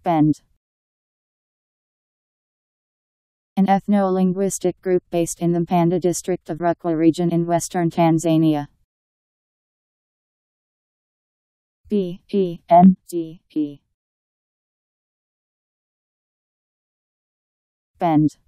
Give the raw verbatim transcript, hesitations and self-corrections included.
Bende. An ethno-linguistic group based in the Mpanda district of Rukwa region in western Tanzania. B E N D E. Bende.